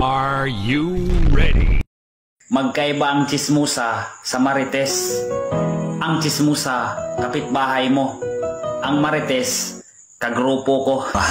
Are you ready? Magkaiba ang tsismusa sa marites. Ang tsismusa, kapitbahay mo. Ang marites, kagrupo ko.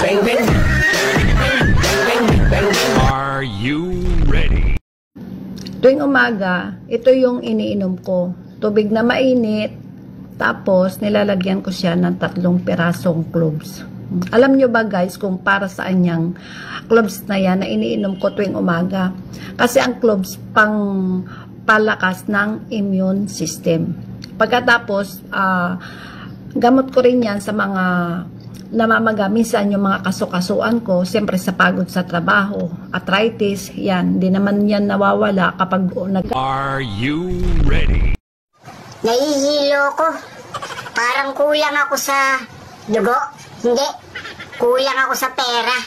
Are you ready? Tuwing umaga, ito yung iniinom ko. Tubig na mainit, tapos nilalagyan ko siya ng 3 pirasong cloves. Alam nyo ba guys kung para saan yung cloves na yan na iniinom ko tuwing umaga? Kasi ang cloves pang palakas ng immune system. Pagkatapos, gamot ko rin yan sa mga namamaga. Minsan yung mga kasukasuan ko, siyempre sa pagod sa trabaho, arthritis, yan. Hindi naman yan nawawala kapag Are you ready? Nahihilo ko. Parang kulang ako sa dugo. Hindi. Kulang ako sa pera.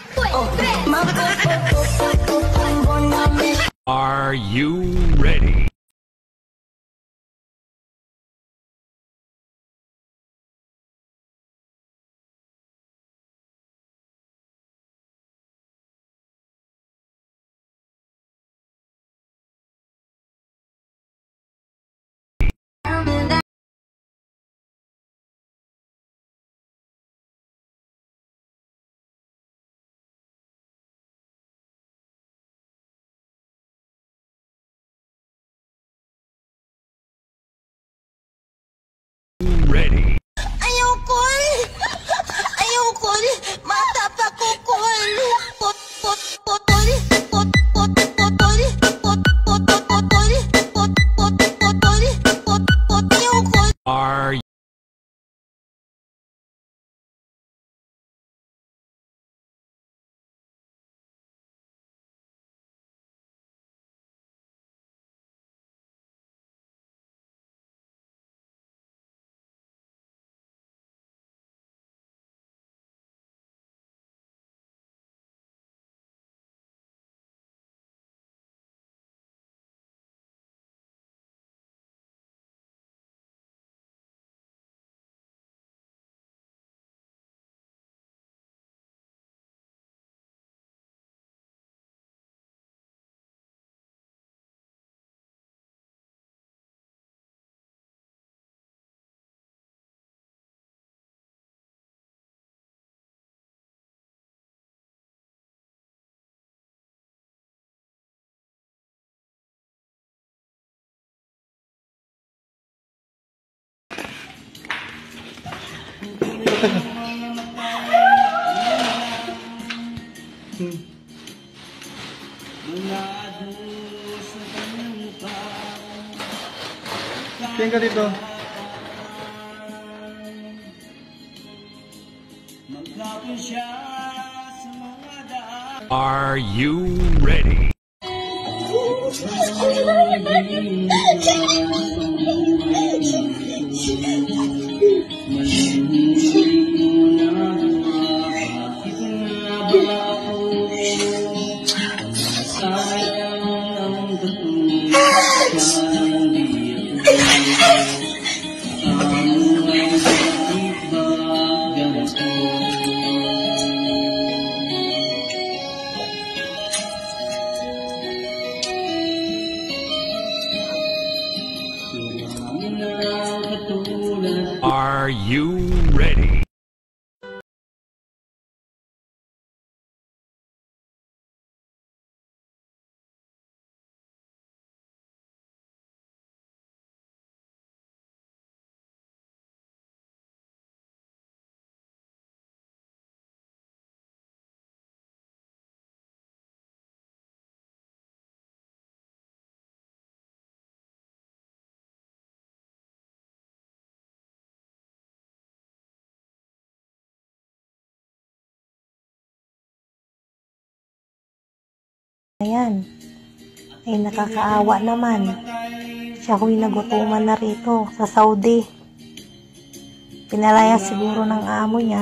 Are you ready? Ready? Ayaw ko! Ayaw ko! Mata pa ko ko! Are Tingin ka dito. Are you ready? Are you ready? Ayan, ay nakakaawa naman. Siya ho'y nagutuman na rito sa Saudi. Pinalaya siguro ng amo niya.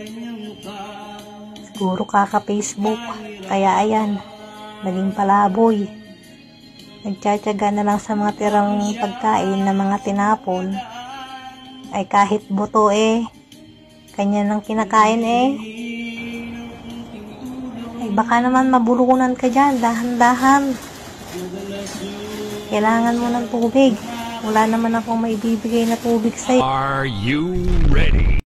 Siguro kaka-Facebook. Kaya ayan, naging palaboy. Nagtsatsaga na lang sa mga tirang pagkain na mga tinapon. Ay kahit buto kanya nang kinakain ay Baka naman mabulunan ka dyan, dahan-dahan. Kailangan mo ng tubig. Wala naman akong maibibigay na tubig sa'yo. Are you ready?